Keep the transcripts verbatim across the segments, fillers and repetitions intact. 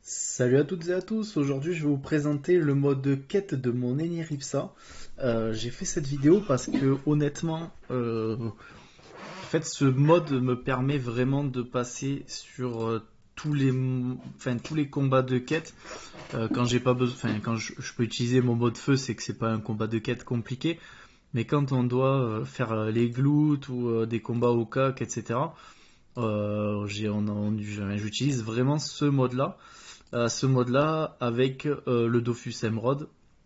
Salut à toutes et à tous, aujourd'hui je vais vous présenter le mode quête de mon Eniripsa. Euh, j'ai fait cette vidéo parce que honnêtement, euh, en fait ce mode me permet vraiment de passer sur euh, tous les, enfin, tous les combats de quête. Euh, quand j'ai pas besoin, enfin, quand je, je peux utiliser mon mode feu, c'est que c'est pas un combat de quête compliqué. Mais quand on doit euh, faire euh, les glutes ou euh, des combats au cac, et cetera, euh, j'ai- on- on- j'utilise vraiment ce mode-là à ce mode-là avec euh, le Dofus Emerald,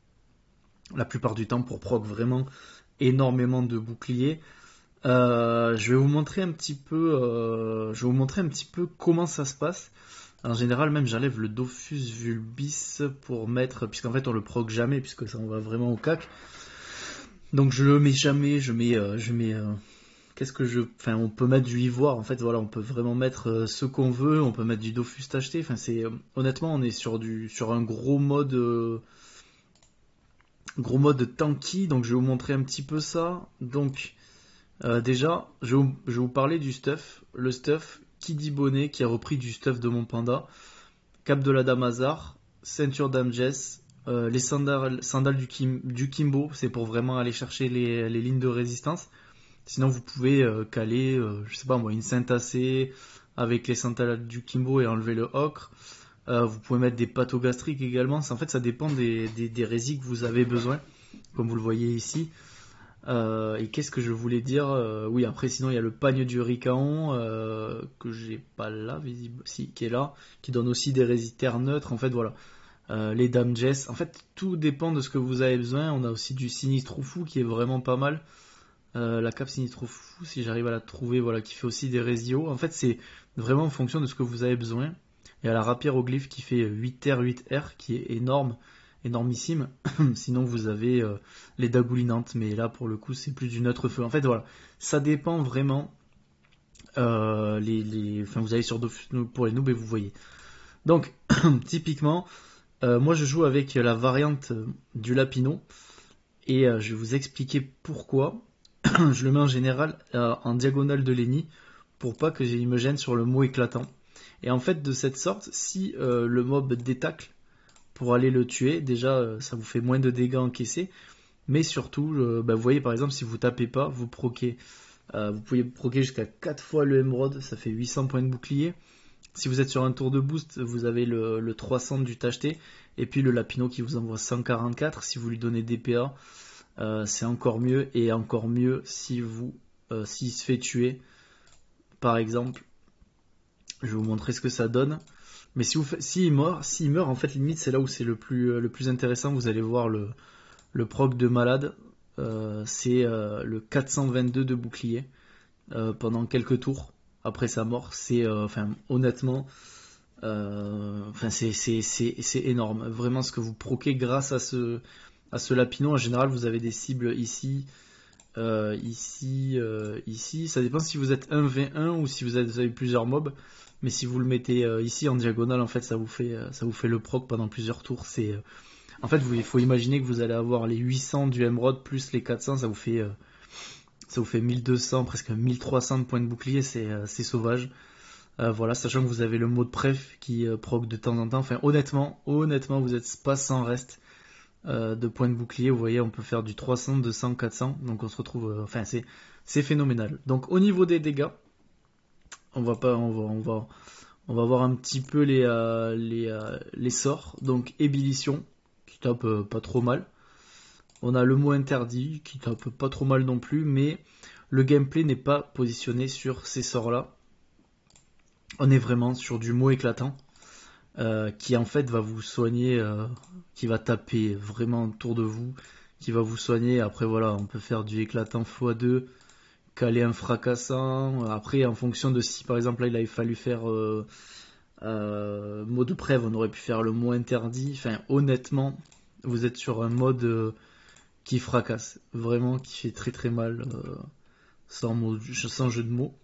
la plupart du temps pour proc vraiment énormément de boucliers. Euh, je vais vous montrer un petit peu, euh, je vais vous montrer un petit peu comment ça se passe. En général, même j'enlève le Dofus Vulbis pour mettre, puisqu'en fait on le proc jamais, puisque ça on va vraiment au cac. Donc je le mets jamais, je mets, euh, je mets, euh, qu'est-ce que je, enfin on peut mettre du ivoire. En fait voilà, on peut vraiment mettre euh, ce qu'on veut. On peut mettre du Dofus tacheté. Enfin c'est, euh, honnêtement on est sur du, sur un gros mode. Euh, Gros mode tanky, donc je vais vous montrer un petit peu ça. Donc euh, déjà, je vais, vous, je vais vous parler du stuff. Le stuff, qui dit bonnet, qui a repris du stuff de mon panda. Cap de la Damazar, ceinture d'Amjess, euh, les sandales, sandales du, Kim, du Kimbo, c'est pour vraiment aller chercher les, les lignes de résistance. Sinon vous pouvez euh, caler, euh, je sais pas moi, une Saint-Assez avec les sandales du Kimbo et enlever le ocre. Euh, vous pouvez mettre des pâtes gastriques également. En fait, ça dépend des, des, des résines que vous avez besoin, comme vous le voyez ici. Euh, et qu'est-ce que je voulais dire euh, Oui, après, sinon, il y a le pagne du Ricaon, euh, que j'ai pas là, visible, si, qui est là, qui donne aussi des résistères neutres. En fait, voilà. Euh, les dames Jess. En fait, tout dépend de ce que vous avez besoin. On a aussi du sinistre fou qui est vraiment pas mal. Euh, la cape sinistre fou, si j'arrive à la trouver, voilà, qui fait aussi des résios. En fait, c'est vraiment en fonction de ce que vous avez besoin. Il y a la rapière au glyphe qui fait huit R, huit R, qui est énorme, énormissime. Sinon, vous avez euh, les dagoulinantes, mais là, pour le coup, c'est plus du neutre feu. En fait, voilà, ça dépend vraiment. Euh, les, les... Enfin, vous allez sur Dofus pour les noobs et vous voyez. Donc, typiquement, euh, moi, je joue avec la variante du Lapino, et euh, je vais vous expliquer pourquoi. Je le mets en général euh, en diagonale de Lenny pour pas que il me gêne sur le mot éclatant. Et en fait, de cette sorte, si euh, le mob détacle pour aller le tuer, déjà euh, ça vous fait moins de dégâts encaissés, mais surtout, euh, bah, vous voyez par exemple, si vous tapez pas, vous proquez. Euh, vous pouvez proquer jusqu'à quatre fois le émeraude, ça fait huit cents points de bouclier. Si vous êtes sur un tour de boost, vous avez le, le trois cents du tacheté, et puis le lapino qui vous envoie cent quarante-quatre. Si vous lui donnez D P A, euh, c'est encore mieux, et encore mieux si vous, euh, s'il se fait tuer, par exemple. Je vais vous montrer ce que ça donne. Mais si vous s'il meurt, s'il meurt, en fait, limite, c'est là où c'est le plus, euh, le plus intéressant. Vous allez voir le, le proc de malade. Euh, c'est euh, le quatre cent vingt-deux de bouclier euh, pendant quelques tours après sa mort. C'est, euh, enfin, honnêtement, euh, enfin, c'est, c'est, c'est, c'est énorme. Vraiment, ce que vous proquez grâce à ce, à ce lapino. En général, vous avez des cibles ici, euh, ici, euh, ici. Ça dépend si vous êtes un v un ou si vous avez plusieurs mobs. Mais si vous le mettez euh, ici en diagonale, en fait, ça vous fait, euh, ça vous fait le proc pendant plusieurs tours. C'est, euh, en fait, il faut imaginer que vous allez avoir les huit cents du Emerald plus les quatre cents, ça vous fait, euh, ça vous fait mille deux cents, presque mille trois cents de points de bouclier. C'est, euh, c'est sauvage. Euh, voilà, sachant que vous avez le mode pref qui euh, proc de temps en temps. Enfin, honnêtement, honnêtement, vous êtes pas sans reste euh, de points de bouclier. Vous voyez, on peut faire du trois cents, deux cents, quatre cents. Donc on se retrouve, euh, enfin, c'est, c'est phénoménal. Donc au niveau des dégâts, on va pas, on va, on va, on va voir un petit peu les, euh, les, euh, les sorts. Donc ébullition, qui tape euh, pas trop mal. On a le mot interdit, qui tape pas trop mal non plus, mais le gameplay n'est pas positionné sur ces sorts-là. On est vraiment sur du mot éclatant, euh, qui en fait va vous soigner, euh, qui va taper vraiment autour de vous, qui va vous soigner. Après voilà, on peut faire du éclatant fois deux, caler un fracassant. Après, en fonction de si par exemple là il avait fallu faire euh, euh, mot de preuve, on aurait pu faire le mot interdit. Enfin, honnêtement, vous êtes sur un mode euh, qui fracasse, vraiment qui fait très très mal, euh, sans, mot, sans jeu de mots.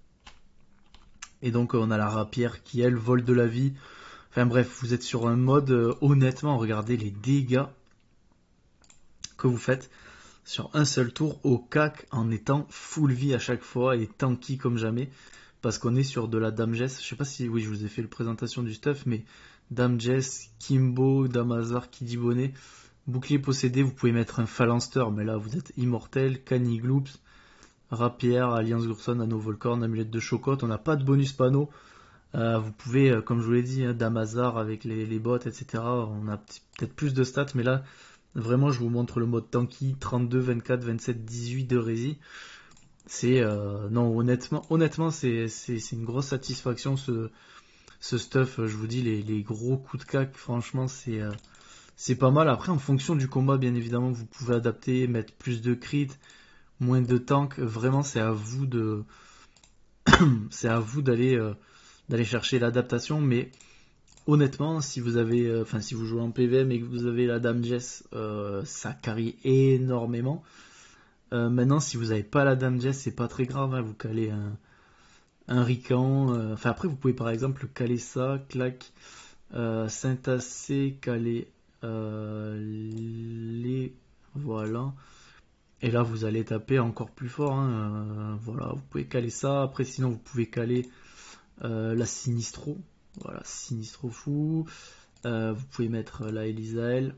Et donc on a la rapière qui elle vole de la vie. Enfin bref, vous êtes sur un mode, euh, honnêtement, regardez les dégâts que vous faites sur un seul tour au cac en étant full vie à chaque fois et tanky comme jamais. Parce qu'on est sur de la Dame Jess. Je sais pas si, oui, je vous ai fait la présentation du stuff, mais Dame Jess, Kimbo, Dame Hazard, Kiddy Bonnet. Bouclier possédé, vous pouvez mettre un Phalanster, mais là vous êtes immortel. Canigloops, Rapière, Alliance Gurson, Anneau Volcorn, Amulette de Chocotte. On n'a pas de bonus panneau. Euh, vous pouvez, euh, comme je vous l'ai dit, hein, Dame Hazard avec les, les bottes, et cetera. On a peut-être plus de stats, mais là, vraiment, je vous montre le mode tanky, trente-deux, vingt-quatre, vingt-sept, dix-huit de rési. C'est, euh, non, honnêtement, honnêtement, c'est, c'est, c'est une grosse satisfaction, ce, ce stuff. Je vous dis, les, les gros coups de cac, franchement, c'est, euh, c'est pas mal. Après, en fonction du combat, bien évidemment, vous pouvez adapter, mettre plus de crit, moins de tank. Vraiment, c'est à vous de, c'est à vous d'aller, euh, d'aller chercher l'adaptation, mais honnêtement, si vous avez, enfin euh, si vous jouez en P V M et que vous avez la Dame Jess, euh, ça carie énormément. Euh, maintenant, si vous n'avez pas la Dame Jess, c'est pas très grave, hein, vous calez un, un Rican. Euh, enfin après, vous pouvez par exemple caler ça, clac, euh, Saint-Assez, caler euh, les, voilà. Et là, vous allez taper encore plus fort. Hein, euh, voilà, vous pouvez caler ça. Après, sinon, vous pouvez caler euh, la Sinistro. Voilà, Sinistro fou. Euh, vous pouvez mettre la Elisael.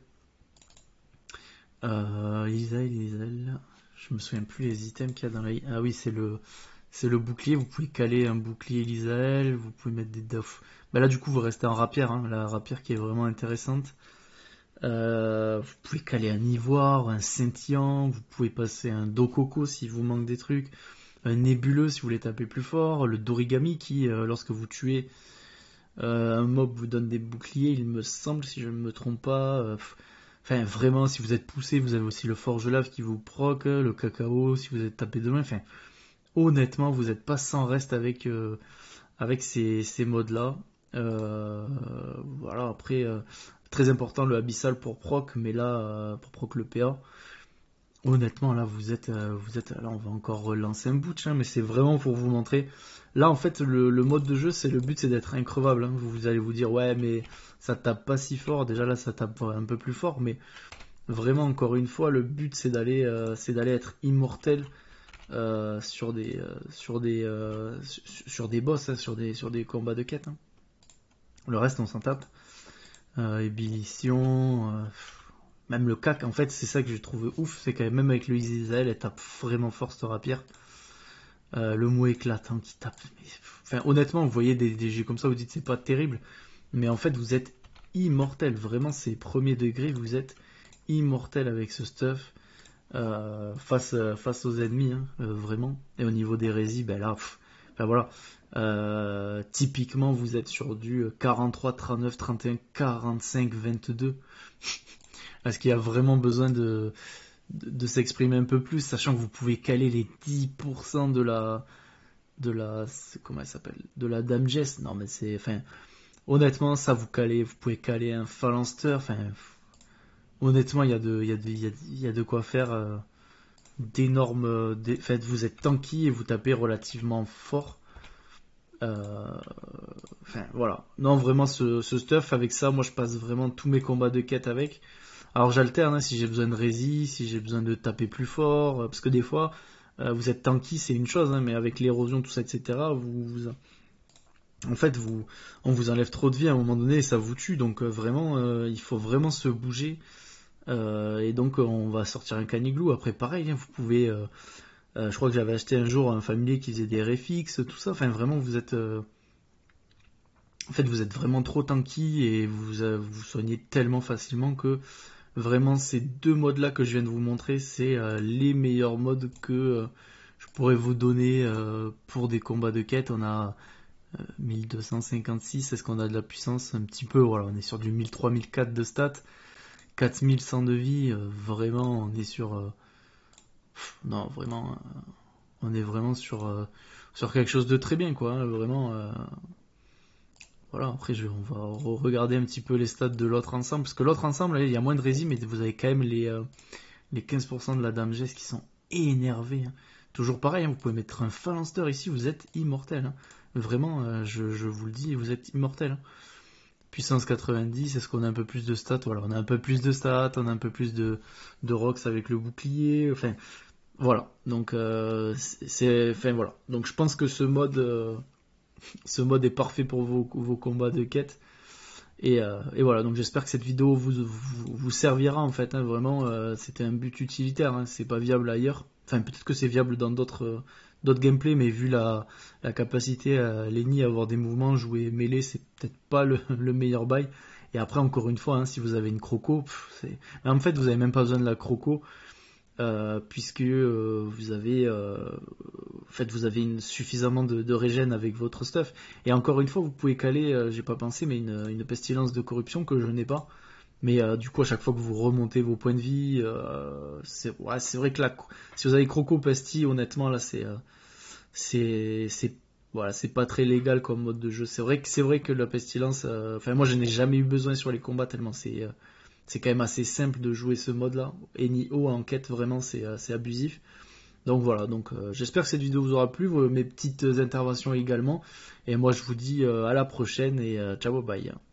Euh, Elisael, Elisael. Je me souviens plus les items qu'il y a dans la. Ah oui, c'est le, c'est le bouclier. Vous pouvez caler un bouclier Elisael. Vous pouvez mettre des doffs. Bah là, du coup, vous restez en rapière. Hein, la rapière qui est vraiment intéressante. Euh, vous pouvez caler un ivoire, un scintillant. Vous pouvez passer un dococo si vous manque des trucs. Un nébuleux si vous voulez taper plus fort. Le dorigami qui, euh, lorsque vous tuez Euh, un mob vous donne des boucliers, il me semble, si je ne me trompe pas. Euh, Enfin, vraiment, si vous êtes poussé, vous avez aussi le forge lave qui vous proc, le cacao, si vous êtes tapé de loin. Enfin, honnêtement, vous n'êtes pas sans reste avec, euh, avec ces, ces modes-là. Euh, voilà, après, euh, très important le abyssal pour proc, mais là, euh, pour proc le P A. Honnêtement, là, vous êtes, euh, vous êtes, là, on va encore relancer un bout, hein, mais c'est vraiment pour vous montrer. Là, en fait, le, le mode de jeu, c'est le but, c'est d'être increvable. Hein. Vous, vous allez vous dire, ouais, mais ça tape pas si fort. Déjà là, ça tape un peu plus fort, mais vraiment, encore une fois, le but, c'est d'aller, euh, c'est d'aller être immortel euh, sur des, euh, sur des, euh, sur des boss, hein, sur des, sur des combats de quête. Hein. Le reste, on s'en tape. Euh, ébullition. Euh, Même le cac, en fait, c'est ça que j'ai trouvé ouf, c'est que même avec le Isael, elle tape vraiment fort ce rapière. Euh, le mot éclatant qui tape. Mais, enfin, honnêtement, vous voyez des, des jeux comme ça, vous dites c'est pas terrible, mais en fait, vous êtes immortel. Vraiment, c'est premier degré, vous êtes immortel avec ce stuff euh, face, euh, face aux ennemis, hein, euh, vraiment. Et au niveau des résis, ben là, pff, enfin voilà. Euh, typiquement, vous êtes sur du quarante-trois, trente-neuf, trente et un, quarante-cinq, vingt-deux. Est-ce qu'il y a vraiment besoin de, de, de s'exprimer un peu plus, sachant que vous pouvez caler les dix pour cent de la, de la, comment elle s'appelle, de la Dame Jess. Non mais c'est, enfin, honnêtement, ça vous calez, vous pouvez caler un Phalanster. Enfin, honnêtement, il y a de, il y a de, il y a, il y a de quoi faire euh, d'énormes. Dé... En fait, vous êtes tanky et vous tapez relativement fort. Euh, Enfin, voilà. Non, vraiment, ce, ce stuff avec ça, moi, je passe vraiment tous mes combats de quête avec. Alors j'alterne hein, si j'ai besoin de rési, si j'ai besoin de taper plus fort, euh, parce que des fois euh, vous êtes tanky c'est une chose, hein, mais avec l'érosion tout ça et cetera. Vous, vous, en fait vous, on vous enlève trop de vie à un moment donné et ça vous tue, donc euh, vraiment euh, il faut vraiment se bouger. Euh, et donc euh, on va sortir un caniglou. Après pareil, hein, vous pouvez, euh, euh, je crois que j'avais acheté un jour un familier qui faisait des réfixes, tout ça. Enfin vraiment vous êtes, euh, en fait vous êtes vraiment trop tanky et vous euh, vous soignez tellement facilement que vraiment, ces deux modes-là que je viens de vous montrer, c'est euh, les meilleurs modes que euh, je pourrais vous donner euh, pour des combats de quête. On a euh, mille deux cent cinquante-six, est-ce qu'on a de la puissance? Un petit peu, voilà, on est sur du mille trois mille quatre de stats, quatre mille cent de vie, euh, vraiment, on est sur... euh, pff, non, vraiment, euh, on est vraiment sur, euh, sur quelque chose de très bien, quoi, hein, vraiment... euh, voilà, après je, on va regarder un petit peu les stats de l'autre ensemble, parce que l'autre ensemble, là, il y a moins de résine, mais vous avez quand même les... euh, les quinze pour cent de la Dame Jess qui sont énervés. Hein. Toujours pareil, hein, vous pouvez mettre un Phalanster ici, vous êtes immortel. Hein. Vraiment, euh, je, je, vous le dis, vous êtes immortel. Hein. Puissance quatre-vingt-dix, est-ce qu'on a un peu plus de stats? Voilà, on a un peu plus de stats, on a un peu plus de, de rocks avec le bouclier. Enfin, voilà. Donc, euh, c'est, enfin voilà. Donc, je pense que ce mode, euh, ce mode est parfait pour vos, vos combats de quête. Et, euh, et voilà, donc j'espère que cette vidéo vous, vous, vous servira en fait, hein, vraiment, euh, c'était un but utilitaire, hein, c'est pas viable ailleurs. Enfin, peut-être que c'est viable dans d'autres euh, d'autres gameplays, mais vu la, la capacité à Lenny à avoir des mouvements, jouer mêlée, c'est peut-être pas le, le meilleur bail. Et après, encore une fois, hein, si vous avez une croco, pff, c'est... Mais en fait, vous avez même pas besoin de la croco, euh, puisque euh, vous avez, euh, en fait, vous avez une, suffisamment de, de régène avec votre stuff. Et encore une fois, vous pouvez caler, euh, j'ai pas pensé, mais une, une pestilence de corruption que je n'ai pas. Mais euh, du coup, à chaque fois que vous remontez vos points de vie, euh, c'est ouais, c'est vrai que là, si vous avez croco pesti, honnêtement, là, c'est euh, c'est c'est voilà, c'est pas très légal comme mode de jeu. C'est vrai que c'est vrai que la pestilence, euh, enfin moi, je n'ai jamais eu besoin sur les combats tellement c'est euh, c'est quand même assez simple de jouer ce mode-là. Et Nioh en quête, vraiment, c'est euh, c'est abusif. Donc voilà, donc euh, j'espère que cette vidéo vous aura plu, vos- mes petites interventions également. Et moi, je vous dis euh, à la prochaine et euh, ciao, bye.